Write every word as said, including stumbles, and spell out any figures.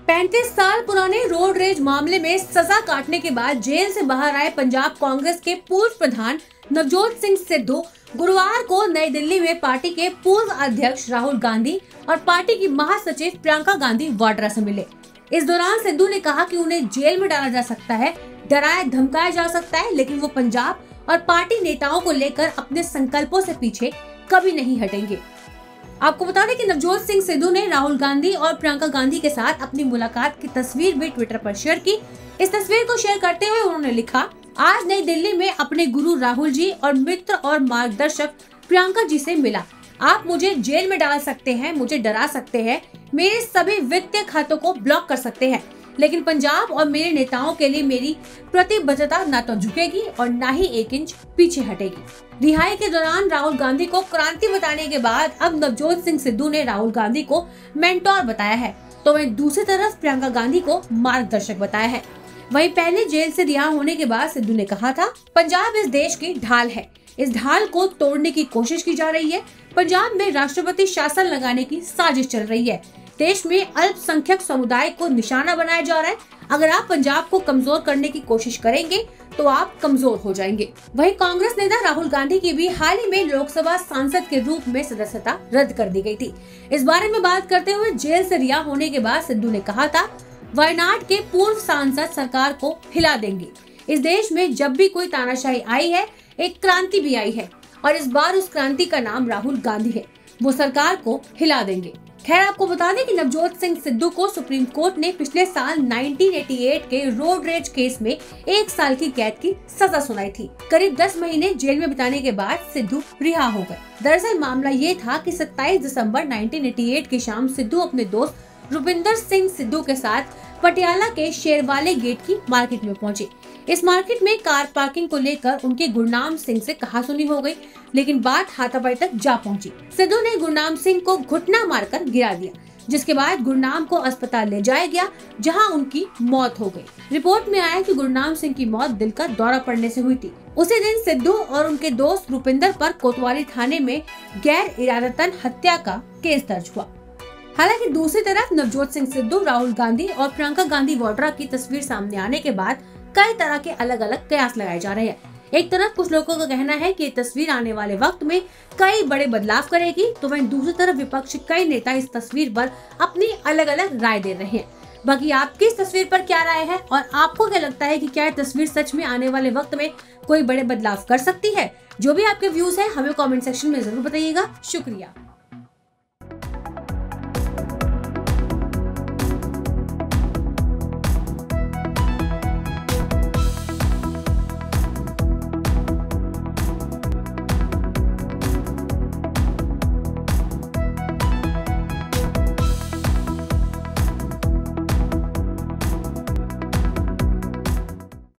पैंतीस साल पुराने रोड रेज मामले में सजा काटने के बाद जेल से बाहर आए पंजाब कांग्रेस के पूर्व प्रधान नवजोत सिंह सिद्धू गुरुवार को नई दिल्ली में पार्टी के पूर्व अध्यक्ष राहुल गांधी और पार्टी की महासचिव प्रियंका गांधी वाड्रा से मिले। इस दौरान सिद्धू ने कहा कि उन्हें जेल में डाला जा सकता है, डराया धमकाया जा सकता है, लेकिन वो पंजाब और पार्टी नेताओं को लेकर अपने संकल्पों से पीछे कभी नहीं हटेंगे। आपको बता दें कि नवजोत सिंह सिद्धू ने राहुल गांधी और प्रियंका गांधी के साथ अपनी मुलाकात की तस्वीर भी ट्विटर पर शेयर की। इस तस्वीर को शेयर करते हुए उन्होंने लिखा, आज नई दिल्ली में अपने गुरु राहुल जी और मित्र और मार्गदर्शक प्रियंका जी से मिला। आप मुझे जेल में डाल सकते हैं, मुझे डरा सकते हैं, मेरे सभी वित्तीय खातों को ब्लॉक कर सकते हैं, लेकिन पंजाब और मेरे नेताओं के लिए मेरी प्रतिबद्धता न तो झुकेगी और न ही एक इंच पीछे हटेगी। रिहाई के दौरान राहुल गांधी को क्रांति बताने के बाद अब नवजोत सिंह सिद्धू ने राहुल गांधी को मेंटोर बताया है, तो वहीं दूसरी तरफ प्रियंका गांधी को मार्गदर्शक बताया है। वहीं पहले जेल से रिहा होने के बाद सिद्धू ने कहा था, पंजाब इस देश की ढाल है, इस ढाल को तोड़ने की कोशिश की जा रही है। पंजाब में राष्ट्रपति शासन लगाने की साजिश चल रही है। देश में अल्पसंख्यक समुदाय को निशाना बनाया जा रहा है। अगर आप पंजाब को कमजोर करने की कोशिश करेंगे तो आप कमजोर हो जाएंगे। वहीं कांग्रेस नेता राहुल गांधी की भी हाल ही में लोकसभा सांसद के रूप में सदस्यता रद्द कर दी गई थी। इस बारे में बात करते हुए जेल से रिहा होने के बाद सिद्धू ने कहा था, वायनाड के पूर्व सांसद सरकार को हिला देंगे। इस देश में जब भी कोई तानाशाही आई है, एक क्रांति भी आई है और इस बार उस क्रांति का नाम राहुल गांधी है। वो सरकार को हिला देंगे। खैर, आपको बता दें कि नवजोत सिंह सिद्धू को सुप्रीम कोर्ट ने पिछले साल उन्नीस सौ अठासी के रोड रेज केस में एक साल की कैद की सजा सुनाई थी। करीब दस महीने जेल में बिताने के बाद सिद्धू रिहा हो गए। दरअसल मामला ये था कि सत्ताईस दिसंबर उन्नीस सौ अठासी की शाम सिद्धू अपने दोस्त रुपिंदर सिंह सिद्धू के साथ पटियाला के शेरवाले गेट की मार्केट में पहुंचे। इस मार्केट में कार पार्किंग को लेकर उनके गुरनाम सिंह से कहासुनी हो गई, लेकिन बात हाथापाई तक जा पहुंची। सिद्धू ने गुरनाम सिंह को घुटना मारकर गिरा दिया, जिसके बाद गुरनाम को अस्पताल ले जाया गया, जहां उनकी मौत हो गई। रिपोर्ट में आया कि गुरनाम सिंह की मौत दिल का दौरा पड़ने से हुई थी। उसी दिन सिद्धू और उनके दोस्त रुपिंदर पर कोतवाली थाने में गैर इरादतन हत्या का केस दर्ज हुआ। हालांकि दूसरी तरफ नवजोत सिंह सिद्धू, राहुल गांधी और प्रियंका गांधी वाड्रा की तस्वीर सामने आने के बाद कई तरह के अलग अलग कयास लगाए जा रहे हैं। एक तरफ कुछ लोगों का कहना है कि ये तस्वीर आने वाले वक्त में कई बड़े बदलाव करेगी, तो वहीं दूसरी तरफ विपक्षी कई नेता इस तस्वीर पर अपनी अलग अलग राय दे रहे हैं। बाकी आपकी इस तस्वीर पर क्या राय है और आपको क्या लगता है कि क्या ये तस्वीर सच में आने वाले वक्त में कोई बड़े बदलाव कर सकती है? जो भी आपके व्यूज है हमें कमेंट सेक्शन में जरूर बताइएगा। शुक्रिया।